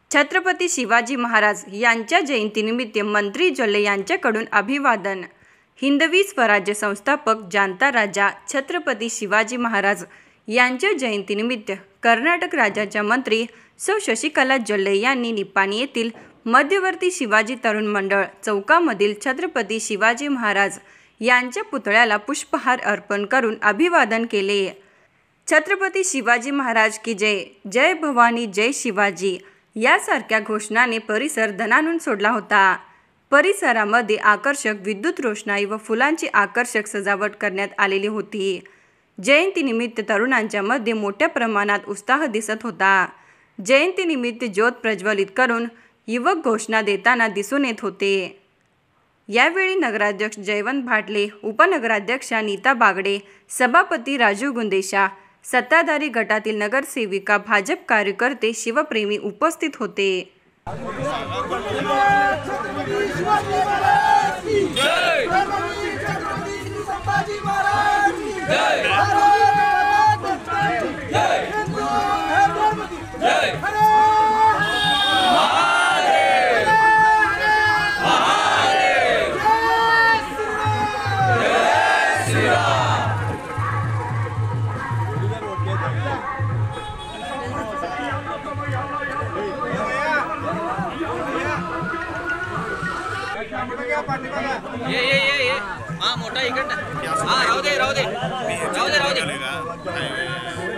छत्रपती शिवाजी महाराज यांच्या जयंतीनिमित्त मंत्री जोल्ले यांच्याकडून अभिवादन। हिंदवी स्वराज्य संस्थापक जाणता राजा छत्रपती शिवाजी महाराज यांच्या जयंतीनिमित्त कर्नाटक राज्याच्या मंत्री सौ शशिकला जोल्ले यांनी निपाणी येथील मध्यवर्ती शिवाजी तरुण मंडळ चौकामधील छत्रपती शिवाजी महाराज यांच्या पुतळ्याला पुष्पहार अर्पण करून अभिवादन केले। छत्रपती शिवाजी महाराज की जय, जय भवानी, जय शिवाजी यासारख्या घोषणाने परिसर दणाणून सोडला होता। परिसरामध्ये आकर्षक विद्युत रोषणाई व फुलांची आकर्षक सजावट करण्यात आलेली होती। जयंतीनिमित्त तरुणांच्या मध्ये मोठ्या प्रमाणात उत्साह दिसत होता। जयंतीनिमित्त ज्योत प्रज्वलित करून युवक घोषणा देताना दिसून येत होते। यावेळी नगराध्यक्ष जयवंत भाटले, उपनगराध्यक्षा नीता बागडे, सभापती राजू गुंदेशा, सत्ताधारी गटातील नगरसेविका, भाजप कार्यकर्ते, शिवप्रेमी उपस्थित होते। ये हाँ मोठा इकडनं हाँ राहू दे